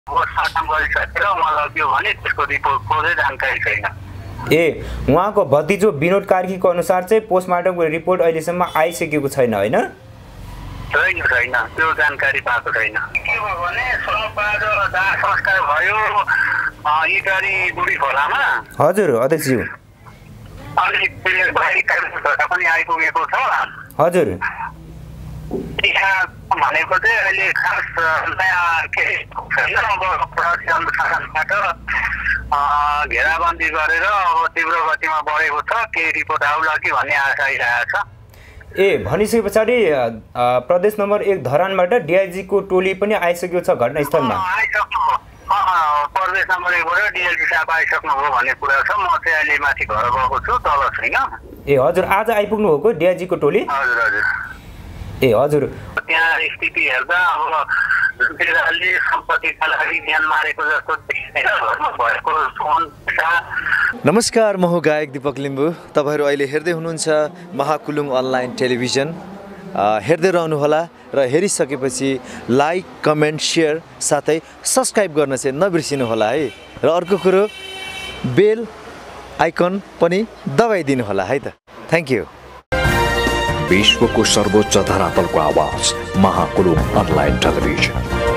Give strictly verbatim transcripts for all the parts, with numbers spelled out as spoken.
Postmortem गरिसकेर उहाँ लग्यो भने त्यसको रिपोर्टको चाहिँ जानकारी छैन। ए उहाँको भतिजो विनोद कार्कीको अनुसार चाहिँ पोस्टमार्टमको रिपोर्ट अहिलेसम्म आइसकेको छैन होइन? छैन छैन त्यो जानकारी पाएको छैन। के भयो भने सोमबार दाह संस्कार भयो इटरी बुढी खोलामा। हजुर अध्यक्षज्यू। अनि बाहिरी कार्यकर्ता पनि आइपुगेको छ। हजुर। त्यहाँ भनेको चाहिँ अहिले खास नयाँ केही छैन। अब प्रहरी अनुसन्धानबाट घेराबन्दी गरेर अब तीव्र गतिमा बढेको छ। केही रिपोर्ट आउला कि भन्ने आशा आइरहेको छ। ए भनिसके पछाडि प्रदेश नम्बर एक धरानबाट डिआइजीको टोली पनि आइसकेको छ घटनास्थलमा। प्रदेश नम्बर एकबाट डिआइजी साहब आइसक्नुभयो भन्ने कुरा छ। म चाहिँ अहिले माथि घर गएको छु, तल छैन। ए हजुर आज आइपुग्नु भएको डिआइजीको टोली? हजुर हजुर। ए हजुर। त्यहाँ स्थिति हेर्दा अब बिराले सम्पत्तिका लागि ज्यान मारेको जस्तो भएको। नमस्कार, म हो गायक दीपक लिम्बू। तपाईहरु अहिले हेर्दै हुनुहुन्छ महाकुलुङ अनलाइन टेलिभिजन। हेर्दै रहनुहोला र हेरिसकेपछि लाइक, कमेन्ट, सेयर साथै सब्स्क्राइब गर्न चाहिँ नबिर्सिनु होला है। र अर्को कुरो बेल आइकन पनि दबाइदिनु होला है त। Thank you. विश्वको सर्वोच्च धरातलको आवाज महाकुलुङ अनलाइन टेलिभिजन।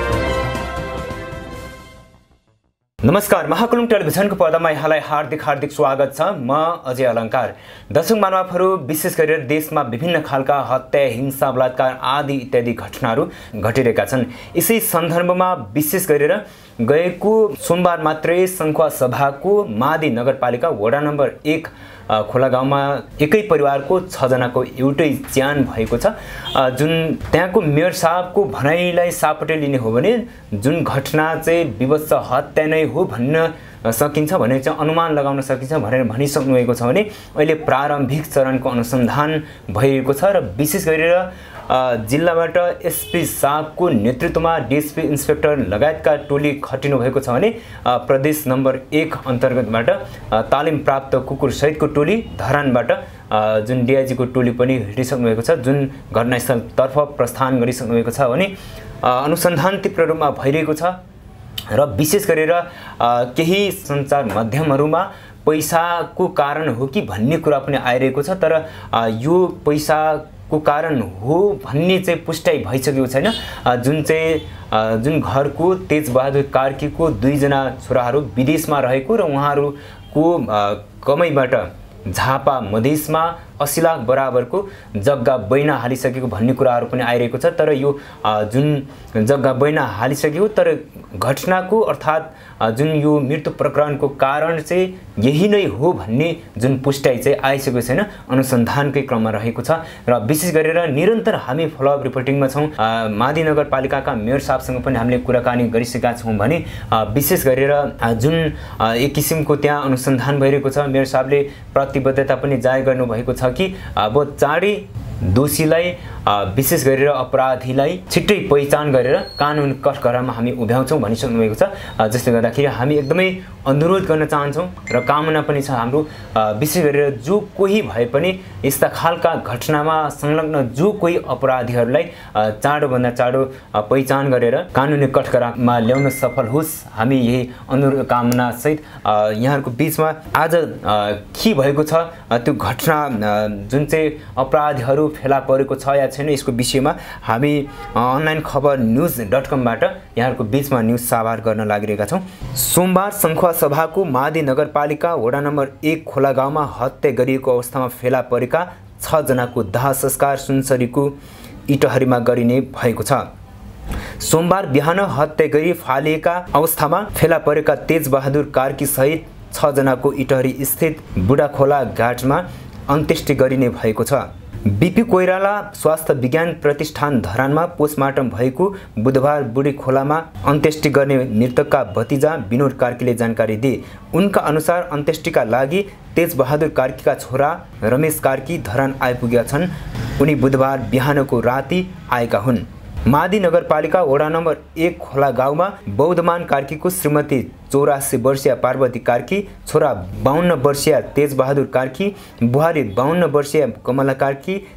नमस्कार, महाकुलुङ टेलिभिजनको पर्दामा यहाँलाई हार्दिक हार्दिक स्वागत छ। म अजय अलङ्कार। दर्शक मानवहरू, विशेष गरेर देशमा विभिन्न खालका हत्या, हिंसा, बलात्कार आदि इत्यादि घटनाहरू घटिरहेका छन्। यसै सन्दर्भमा विशेष गरेर गएको सोमबार मात्रै सङ्खुवा सभाको मादी नगरपालिका वडा नम्बर एक खोला गाउँमा एकै परिवारको छजनाको एउटै ज्यान भएको छ। जुन त्यहाँको मेयर साहबको भनाइलाई सापटे लिने हो भने जुन घटना चाहिँ विवश हत्या नै हो भन्न सकिन्छ भने चाहिँ अनुमान लगाउन सकिन्छ भनेर भनिसक्नु भएको छ भने अहिले प्रारम्भिक चरणको अनुसन्धान भइरहेको छ र विशेष गरेर जिल्लाबाट एसपी साहबको नेतृत्वमा डिएसपी इन्सपेक्टर लगायतका टोली खटिनु भएको छ भने प्रदेश नम्बर एक अन्तर्गतबाट तालिम प्राप्त कुकुर सहितको टोली धरानबाट जुन डिआइजीको टोली पनि हिँडिसक्नु भएको छ। जुन घटनास्थलतर्फ प्रस्थान गरिसक्नु भएको छ भने अनुसन्धान तीव्र रूपमा भइरहेको छ र विशेष गरेर केही सञ्चार माध्यमहरूमा पैसाको कारण हो कि भन्ने कुरा पनि आइरहेको छ। तर यो पैसा को कारण हो भन्ने चाहिँ पुष्टि भइसकेको छैन। जुन चाहिँ जुन घरको तेजबहादुर कार्कीको दुईजना छोराहरू विदेशमा रहेको र उहाँहरूको कमाइबाट झापा मधेसमा अस्सी लाख बराबरको जग्गा बैना हालिसकेको भन्ने कुराहरू पनि आइरहेको छ। तर यो जुन जग्गा बैना हालिसकेको तर घटनाको अर्थात् जुन यो मृत्यु प्रकरणको कारण चाहिँ यही नै हो भन्ने जुन पुष्टि चाहिँ आइसकेको छैन, अनुसन्धानकै क्रममा रहेको छ। र विशेष गरेर निरन्तर हामी फलोअप रिपोर्टिङमा छौँ। मादी नगरपालिकाका मेयर साहबसँग पनि हामीले कुराकानी गरिसकेका छौँ भने विशेष गरेर जुन एक किसिमको त्यहाँ अनुसन्धान भइरहेको छ, मेयर साहबले प्रतिबद्धता पनि जाहेर गर्नुभएको छ कि अब चाँडै दोषीलाई विशेष गरेर अपराधीलाई छिट्टै पहिचान गरेर कानुन कठघरामा हामी उभ्याउँछौँ भनिसक्नु भएको छ। जसले गर्दाखेरि हामी एकदमै अनुरोध गर्न चाहन्छौँ र कामना पनि छ हाम्रो विशेष गरेर जो कोही भए पनि यस्ता खालका घटनामा संलग्न जो कोही अपराधीहरूलाई चाँडोभन्दा चाँडो पहिचान गरेर कानुनी कठघरामा ल्याउन सफल होस्, हामी यही अनुरोध कामना सहित यहाँहरूको बिचमा आज के भएको छ त्यो घटना जुन चाहिँ अपराधीहरू फेला परेको छ या छैन यसको विषयमा हामी अनलाइन खबर न्युज डट कमबाट यहाँहरूको बिचमा न्युज साभार गर्न लागिरहेका छौँ। सोमबार सङ्खुवा सभाको मादी नगरपालिका वडा नम्बर एक खोला गाउँमा हत्या गरिएको अवस्थामा फेला परेका छजनाको दाह संस्कार सुनसरीको इटहरीमा गरिने भएको छ। सोमबार बिहान हत्या गरी फालिएका अवस्थामा फेला परेका तेजबहादुर कार्की सहित छजनाको इटहरी स्थित बुढाखोला घाटमा अन्त्येष्टि गरिने भएको छ। बीपी कोइराला स्वास्थ्य विज्ञान प्रतिष्ठान धरानमा पोस्टमार्टम भएको बुधबार बुढी खोलामा अन्त्येष्टि गर्ने मृतकका भतिजा विनोद कार्कीले जानकारी दिए। उनका अनुसार अन्त्येष्टिका लागि तेजबहादुर कार्कीका छोरा रमेश कार्की धरान आइपुगेका छन्। उनी बुधबार बिहानको राति आएका हुन्। मादी नगरपालिका वडा नम्बर एक खोला गाउँमा बौद्धमान कार्कीको श्रीमती चौरासी वर्षीय पार्वती कार्की, छोरा बाहन्न वर्षीय तेजबहादुर कार्की, बुहारी बाहन्न वर्षीय कमला कार्की,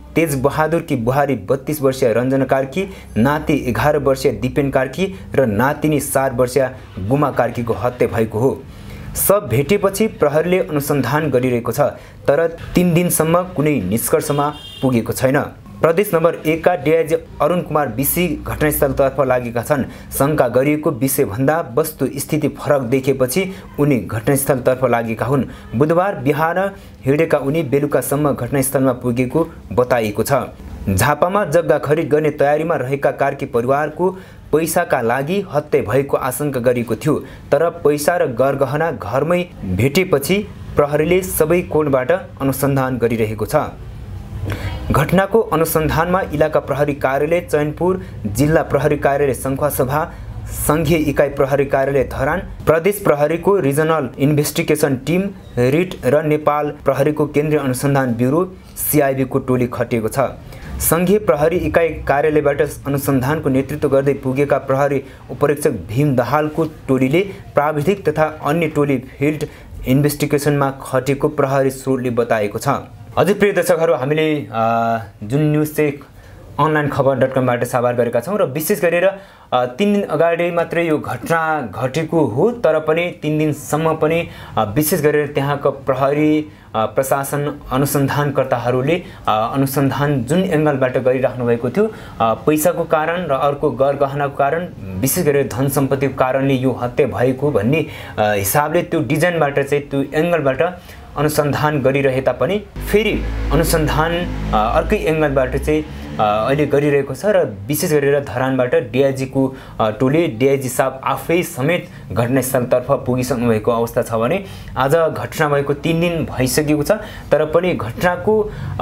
तेज बहादुरकी बुहारी बत्तीस वर्षीय रञ्जना कार्की, नाति एघार वर्षीय दिपेन कार्की र नातिनी सात वर्षीय गुमा कार्कीको हत्या भएको हो। सब भेटेपछि प्रहरीले अनुसन्धान गरिरहेको छ, तर तीन दिनसम्म कुनै निष्कर्षमा पुगेको छैन। प्रदेश नम्बर एक का डीआईजी अरुण कुमार विसी घटनास्थलतर्फ लागेका छन्। शङ्का गरिएको विषयभन्दा वस्तु स्थिति फरक देखेपछि उनी घटनास्थलतर्फ लागेका हुन्। बुधबार बिहान हिँडेका उनी बेलुकासम्म घटनास्थलमा पुगेको बताइएको छ। झापामा जग्गा खरिद गर्ने तयारीमा रहेका कार्की परिवारको पैसाका लागि हत्या भएको आशंका गरिएको थियो, तर पैसा र गरगहना घरमै भेटेपछि प्रहरीले सबै कोणबाट अनुसन्धान गरिरहेको छ। घटनाको अनुसन्धानमा इलाका प्रहरी कार्यालय चैनपुर, जिल्ला प्रहरी कार्यालय सङ्खुवासभा, सङ्घीय इकाइ प्रहरी कार्यालय धरान, प्रदेश प्रहरीको रिजनल इन्भेस्टिगेसन टिम, रिट र नेपाल प्रहरीको केन्द्रीय अनुसन्धान ब्युरो सिआइबीको टोली खटिएको छ। सङ्घीय प्रहरी इकाइ कार्यालयबाट अनुसन्धानको नेतृत्व गर्दै पुगेका प्रहरी उपरीक्षक भीम दाहालको टोलीले प्राविधिक तथा अन्य टोली फिल्ड इन्भेस्टिगेसनमा खटेको प्रहरी स्रोतले बताएको छ। हजुर प्रिय दर्शकहरू, हामीले जुन न्युज चाहिँ अनलाइन खबर डट कमबाट साभार गरेका छौँ र विशेष गरेर तीन दिन अगाडि मात्रै यो घटना घटेको हो, तर पनि तीन दिनसम्म पनि विशेष गरेर त्यहाँको प्रहरी प्रशासन अनुसन्धानकर्ताहरूले अनुसन्धान जुन एङ्गलबाट गरिराख्नु भएको थियो, पैसाको कारण र अर्को गरगहनाको कारण, विशेष गरेर धन सम्पत्तिको कारणले यो हत्या भएको भन्ने हिसाबले त्यो डिजाइनबाट चाहिँ त्यो एङ्गलबाट अनुसन्धान गरिरहे तापनि फेरि अनुसन्धान अर्कै एङ्गलबाट चाहिँ अहिले गरिरहेको छ र विशेष गरेर धरानबाट डिआइजीको टोली, डिआइजी साहब आफै समेत घटनास्थलतर्फ पुगिसक्नु भएको अवस्था छ भने आज घटना भएको तीन दिन भइसकेको छ, तर पनि घटनाको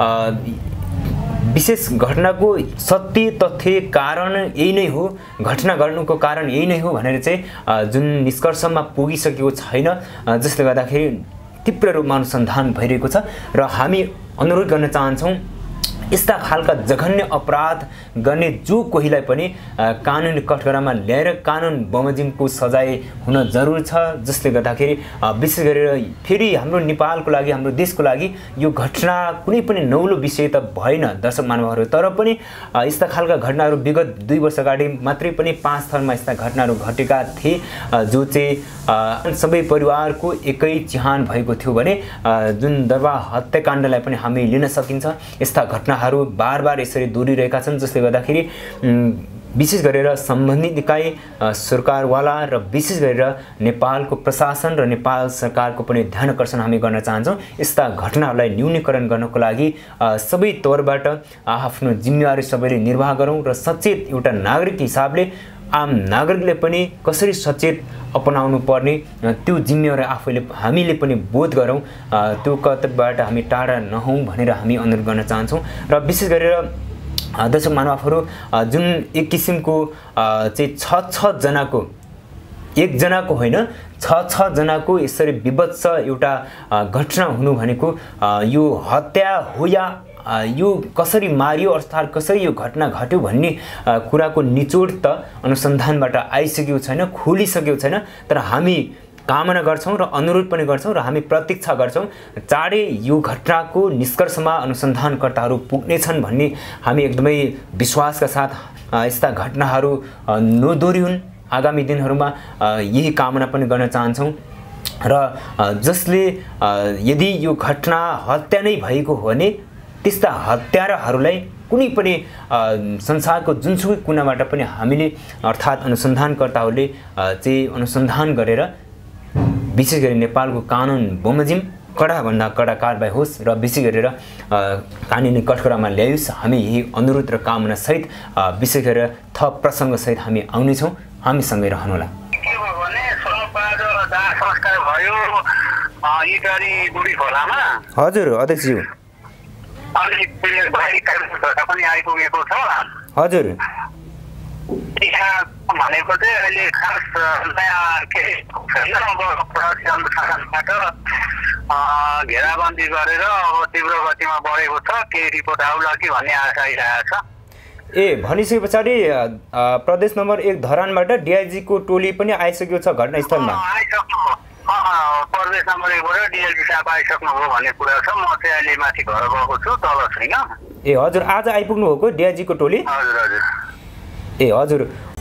विशेष घटनाको सत्य तथ्य कारण यही नै हो, घटना गर्नुको कारण यही नै हो भनेर चाहिँ जुन निष्कर्षमा पुगिसकेको छैन, जसले गर्दाखेरि तीव्र रूपमा अनुसन्धान भइरहेको छ र हामी अनुरोध गर्न चाहन्छौँ यस्ता खालका जघन्य अपराध गर्ने जो कोहीलाई पनि कानुनी कठघरामा ल्याएर कानुन बमोजिमको सजाय हुन जरुरी छ, जसले गर्दाखेरि विशेष गरेर फेरि हाम्रो नेपालको लागि, हाम्रो देशको लागि यो घटना कुनै पनि नौलो विषय त भएन दर्शक महानुभावहरू, तर पनि यस्ता खालका घटनाहरू विगत दुई वर्ष अगाडि मात्रै पनि पाँच थरमा यस्ता घटनाहरू घटेका थिए, जो चाहिँ सबै परिवारको एकै चिहान भएको थियो भने जुन दरबा हत्याकाण्डलाई पनि हामी लिन सकिन्छ। यस्ता घटनाहरू बार बार यसरी दोहोरिरहेका छन्, जसले गर्दाखेरि विशेष गरेर सम्बन्धित निकाय सरकारवाला र विशेष गरेर नेपालको प्रशासन र नेपाल सरकारको पनि ध्यान आकर्षण हामी गर्न चाहन्छौँ। यस्ता घटनाहरूलाई न्यूनीकरण गर्नको लागि सबै तौरबाट आफ्नो जिम्मेवारी सबैले निर्वाह गरौँ र सचेत एउटा नागरिक हिसाबले आम नागरिकले पनि कसरी सचेत अपनाउनु पर्ने त्यो जिम्मेवारी आफैले हामीले पनि बोध गरौँ, त्यो कर्तव्यबाट हामी टाढा नहौँ भनेर हामी अनुरोध गर्न चाहन्छौँ। र विशेष गरेर दर्शक महानुभावहरू, जुन एक किसिमको चाहिँ छ छजनाको एकजनाको होइन छ छजनाको यसरी विभत्स एउटा घटना हुनु भनेको यो हत्या हो या यो कसरी मारियो अर्थात् कसरी यो घटना घट्यो भन्ने कुराको निचोड त अनुसन्धानबाट आइसकेको छैन, खोलिसकेको छैन, तर हामी कामना गर्छौँ र अनुरोध पनि गर्छौँ र हामी प्रतीक्षा गर्छौँ चाँडै यो घटनाको निष्कर्षमा अनुसन्धानकर्ताहरू पुग्नेछन् भन्ने हामी एकदमै विश्वासका साथ यस्ता घटनाहरू नदोहोरिउन् आगामी दिनहरूमा यही कामना पनि गर्न चाहन्छौँ। र जसले यदि यो घटना हत्या नै भएको हो भने त्यस्ता हत्याराहरूलाई कुनै पनि संसारको जुनसुकै कुनाबाट पनि हामीले अर्थात् अनुसन्धानकर्ताहरूले चाहिँ अनुसन्धान गरेर विशेष गरी नेपालको कानुन बमोजिम कडाभन्दा कडा कारबाही होस् र विशेष गरेर कानुनी कठघरामा ल्याइयोस्। हामी यही अनुरोध र कामना सहित विशेष गरेर थप प्रसङ्गसहित हामी आउनेछौँ, हामीसँगै रहनुहोला। के भयो भने सोमबार दाह संस्कार भयो इटारी बुढी खोलामा। हजुर अध्यक्षज्यू, अनि बाहिरी कार्यक्रमबाट पनि आइपुगेको छ। हजुर यहाँ भनेको चाहिँ अहिले खास नयाँ केही छैन, अब प्रहरी अनुसन्धानबाट घेराबन्दी गरेर अब तीव्र गतिमा बढेको छ, केही रिपोर्ट आउला कि भन्ने आशा आइरहेको छ। ए भनिसके पछाडि प्रदेश नम्बर एक धरानबाट डिआइजीको टोली पनि आइसकेको छ घटनास्थलमा। आइसक्नु प्रदेश नम्बर एकबाट डिएलजी साहब आइसक्नुभयो भन्ने कुरा छ। म चाहिँ अहिले माथि घर गएको छु, तल छैन। ए हजुर आज आइपुग्नु भएको डिआइजीको टोली हजुर हजुर ए हजुर